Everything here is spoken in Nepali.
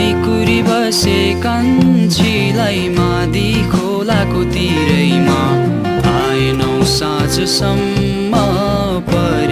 कुरी बसे कान्छीलाई मादी खोलाको तिरैमा आएनौ साँझसम्म